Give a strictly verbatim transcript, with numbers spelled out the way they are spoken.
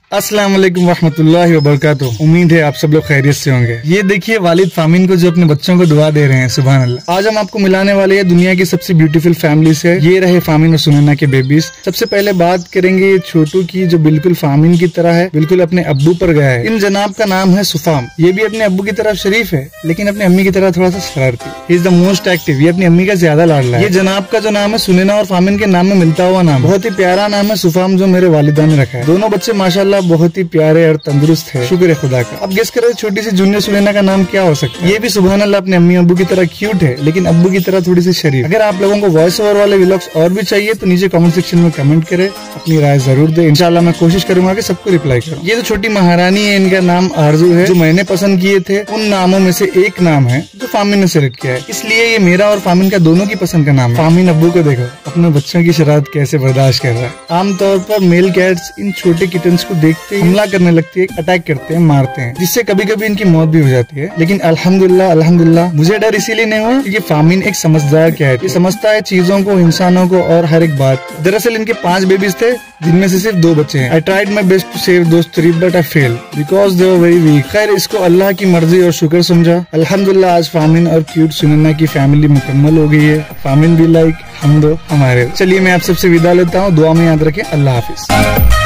अस्सलाम वालेकुम रहमतुल्लाहि व बरकातुहू। उम्मीद है आप सब लोग खैरियत से होंगे। ये देखिए वालिद फामिन को जो अपने बच्चों को दुआ दे रहे हैं, सुभान अल्लाह। आज हम आपको मिलाने वाले हैं दुनिया की सबसे ब्यूटीफुल फैमिली से। ये रहे फामिन और सुनैना के बेबीज। सबसे पहले बात करेंगे छोटू की, जो बिल्कुल फामिन की तरह है, बिल्कुल अपने अब्बू पर गया है। इन जनाब का नाम है सुफाम। ये भी अपने अब्बू की तरह शरीफ है, लेकिन अपने अम्मी की तरह थोड़ा सा शरारती। He is the most active. ये अपनी अम्मी का ज्यादा लाडला है। ये जनाब का जो नाम है सुनैना और फामिन के नाम में मिलता हुआ नाम, बहुत ही प्यारा नाम है सुफाम, जो मेरे वालिदा ने रखा है। दोनों बच्चे माशाल्लाह बहुत ही प्यारे और तंदुरुस्त है, शुक्र है खुदा का। अब गेस करो छोटी सी जूनियर सुनैना का नाम क्या हो सकता है। ये भी सुभान अल्लाह अपने अम्मी अब्बू की तरह क्यूट है, लेकिन अब्बू की तरह थोड़ी सी शरीफ। अगर आप लोगों को वॉइस ओवर वाले व्लॉग्स और भी चाहिए तो नीचे कमेंट सेक्शन में कमेंट करें, अपनी राय जरूर दे। इंशाल्लाह मैं कोशिश करूंगा कि सबको रिप्लाई करूं। ये जो छोटी महारानी है, इनका नाम आरजू है। जो मैंने पसंद किए थे उन नामों में से एक नाम है जो फामिन ने सिलेक्ट किया है, इसलिए ये मेरा और फामिन का दोनों की पसंद का नाम है। फामिन अब्बू को देखो अपने बच्चों की शरारत कैसे बर्दाश्त कर रहा है। आमतौर पर मेल कैट्स इन छोटे किटन्स को देखते ही हमला करने लगती है, अटैक करते हैं, मारते हैं, जिससे कभी कभी इनकी मौत भी हो जाती है। लेकिन अल्हम्दुलिल्लाह अल्हम्दुलिल्लाह मुझे डर इसीलिए नहीं हुआ क्योंकि फामिन एक समझदार कैट, ये समझता है चीजों को, इंसानों को और हर एक बात। दरअसल इनके पांच बेबीज थे, जिनमें से सिर्फ दो बच्चे हैं। I tried my best to save those three but I fail because they were very weak. खैर, इसको अल्लाह की मर्जी और शुक्र समझा। अल्हम्दुलिल्लाह आज फामिन और क्यूट सुनैना की फैमिली मुकम्मल हो गई है। फामिन भी लाइक, हम दो हमारे। चलिए मैं आप सबसे विदा लेता हूँ। दुआ में याद रखें। अल्लाह हाफिज।